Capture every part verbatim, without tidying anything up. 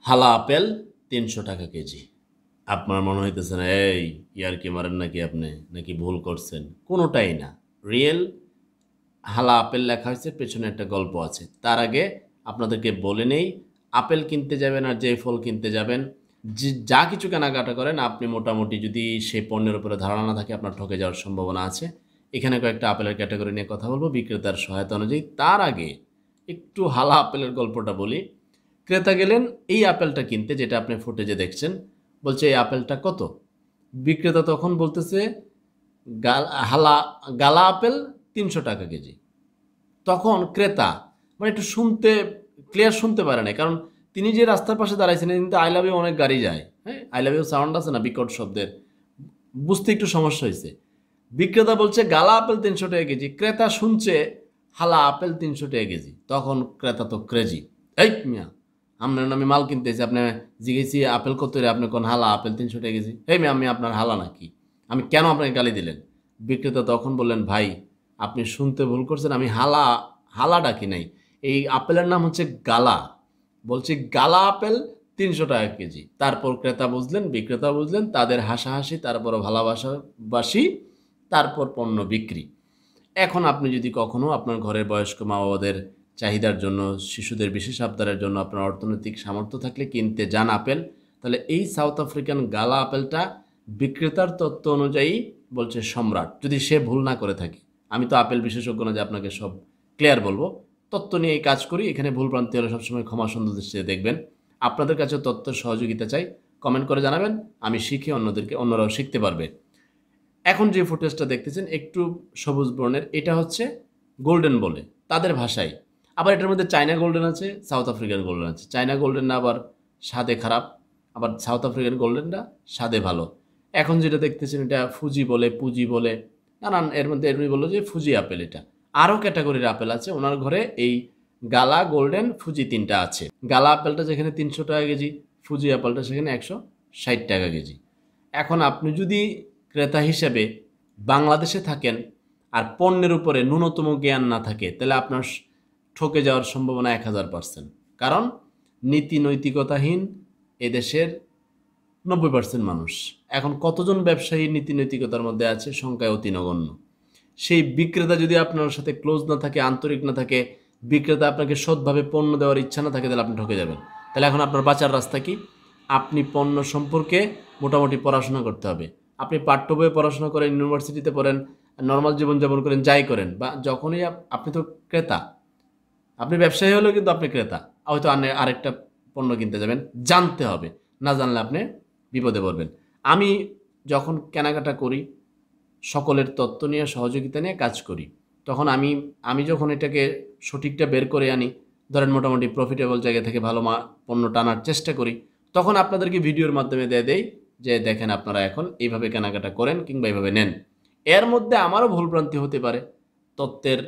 হালা আপেল তিনশো টাকা কেজি। আপনার মনে হইতেছে না এই ইয়ারকি মারেন নাকি আপনি, নাকি ভুল করছেন? কোনোটাই না, রিয়েল হালা আপেল লেখা হয়েছে, পেছনে একটা গল্প আছে। তার আগে আপনাদেরকে বলে নেই, আপেল কিনতে যাবেন আর যে ফল কিনতে যাবেন, যে যা কিছু কেনাকাটা করেন, আপনি মোটামুটি যদি সেই পণ্যের উপরে ধারণা না থাকে আপনার ঠকে যাওয়ার সম্ভাবনা আছে। এখানে কয়েকটা আপেলের ক্যাটাগরি নিয়ে কথা বলবো বিক্রেতার সহায়তা অনুযায়ী। তার আগে একটু হালা আপেলের গল্পটা বলি। ক্রেতা গেলেন এই আপেলটা কিনতে, যেটা আপনি ফুটেজে দেখছেন, বলছে এই আপেলটা কত? বিক্রেতা তখন বলতেছে গাল হালা গালা আপেল তিনশো টাকা কেজি। তখন ক্রেতা মানে একটু শুনতে ক্লিয়ার শুনতে পারে না, কারণ তিনি যে রাস্তার পাশে দাঁড়াইছেন কিন্তু আই লাভ ইউ অনেক গাড়ি যায়, হ্যাঁ, আই লাভ ইউ সাউন্ড আছে না বিকট শব্দের, বুঝতে একটু সমস্যা হয়েছে। বিক্রেতা বলছে গালা আপেল তিনশো টাকা কেজি, ক্রেতা শুনছে হালা আপেল তিনশো টাকা কেজি। তখন ক্রেতা তো ক্রেজি, এই মিয়া আপনার আমি মাল কিনতেছি, আপনি জিজ্ঞেসি আপেল কত রে, আপনি কোন হালা আপেল তিনশো টাকা কেজি, এই মিয়া আমি আপনার হালা নাকি, আমি কেন আপনাকে গালি দিলেন? বিক্রেতা তখন বললেন ভাই আপনি শুনতে ভুল করছেন, আমি হালা হালা ডাকি নাই, এই আপেলের নাম হচ্ছে গালা, বলছি গালা আপেল তিনশো টাকা কেজি। তারপর ক্রেতা বুঝলেন, বিক্রেতা বুঝলেন, তাদের হাসাহাসি, তারপর ভালোবাসাবাসি, তারপর পণ্য বিক্রি। এখন আপনি যদি কখনো আপনার ঘরের বয়স্ক মা বাবাদের চাহিদার জন্য, শিশুদের বিশেষ আবদারের জন্য আপনার অর্থনৈতিক সামর্থ্য থাকলে কিনতে যান আপেল, তাহলে এই সাউথ আফ্রিকান গালা আপেলটা বিক্রেতার তত্ত্ব অনুযায়ী বলছে সম্রাট, যদি সে ভুল না করে থাকে। আমি তো আপেল বিশেষজ্ঞ না যে আপনাকে সব ক্লিয়ার বলবো, তত্ত্ব নিয়ে এই কাজ করি, এখানে ভুল ভ্রান্তি হলে সবসময় ক্ষমা সুন্দর দৃষ্টিতে দেখবেন। আপনাদের কাছে তত্ত্বের সহযোগিতা চাই, কমেন্ট করে জানাবেন, আমি শিখে অন্যদেরকে, অন্যরাও শিখতে পারবে। এখন যে ফুটেজটা দেখতেছেন একটু সবুজ বর্ণের, এটা হচ্ছে গোল্ডেন বলে তাদের ভাষায়। আবার এটার মধ্যে চায়না গোল্ডেন আছে, সাউথ আফ্রিকান গোল্ডেন আছে। চায়না গোল্ডেন না আবার স্বাদে খারাপ, আবার সাউথ আফ্রিকান গোল্ডেনটা স্বাদে ভালো। এখন যেটা দেখতেছেন এটা ফুজি বলে, পুজি বলে, নানান, এর মধ্যে এমনি বললো যে ফুজি আপেল। এটা আরও ক্যাটাগরির আপেল আছে ওনার ঘরে, এই গালা, গোল্ডেন, ফুজি তিনটা আছে। গালা আপেলটা যেখানে তিনশো টাকা কেজি, ফুজি আপেলটা সেখানে একশো ষাট টাকা কেজি। এখন আপনি যদি ক্রেতা হিসেবে বাংলাদেশে থাকেন আর পণ্যের উপরে ন্যূনতম জ্ঞান না থাকে, তাহলে আপনার ঠকে যাওয়ার সম্ভাবনা এক হাজার পার্সেন্ট। কারণ নীতি নৈতিকতাহীন এদেশের নব্বই পার্সেন্ট মানুষ। এখন কতজন ব্যবসায়ী নীতি নৈতিকতার মধ্যে আছে, সংখ্যায় অতি নগণ্য। সেই বিক্রেতা যদি আপনার সাথে ক্লোজ না থাকে, আন্তরিক না থাকে, বিক্রেতা আপনাকে সৎভাবে পণ্য দেওয়ার ইচ্ছা না থাকে, তাহলে আপনি ঠকে যাবেন। তাহলে এখন আপনার বাঁচার রাস্তা কি? আপনি পণ্য সম্পর্কে মোটামুটি পড়াশোনা করতে হবে। আপনি পাঠ্য বইয়ে পড়াশোনা করেন, ইউনিভার্সিটিতে পড়েন, নর্মাল জীবনযাপন করেন, যাই করেন, বা যখনই আপনি তো ক্রেতা, আপনি ব্যবসায়ী হলেও কিন্তু আপনি ক্রেতা। হয়তো আরেকটা পণ্য কিনতে যাবেন, জানতে হবে, না জানলে আপনি বিপদে পড়বেন। আমি যখন কেনাকাটা করি সকলের তত্ত্ব নিয়ে, সহযোগিতা নিয়ে কাজ করি, তখন আমি আমি যখন এটাকে সঠিকটা বের করে আনি, ধরেন মোটামুটি প্রফিটেবল জায়গা থেকে ভালো মা পণ্য টানার চেষ্টা করি, তখন আপনাদেরকে ভিডিওর মাধ্যমে দিয়ে দেই যে দেখেন আপনারা এখন এইভাবে কেনাকাটা করেন কিংবা এইভাবে নেন। এর মধ্যে আমারও ভুলভ্রান্তি হতে পারে, তত্ত্বের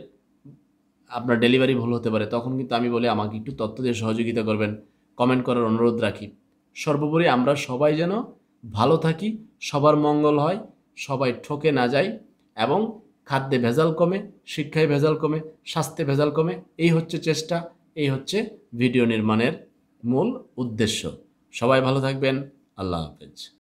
আপনার ডেলিভারি ভুল হতে পারে, তখন কিন্তু আমি বলি আমাকে একটু তথ্য দিয়ে সহযোগিতা করবেন, কমেন্ট করার অনুরোধ রাখি। সর্বোপরি আমরা সবাই যেন ভালো থাকি, সবার মঙ্গল হয়, সবাই ঠকে না যায়, এবং খাদ্যে ভেজাল কমে, শিক্ষায় ভেজাল কমে, স্বাস্থ্যে ভেজাল কমে। এই হচ্ছে চেষ্টা, এই হচ্ছে ভিডিও নির্মাণের মূল উদ্দেশ্য। সবাই ভালো থাকবেন। আল্লাহ হাফেজ।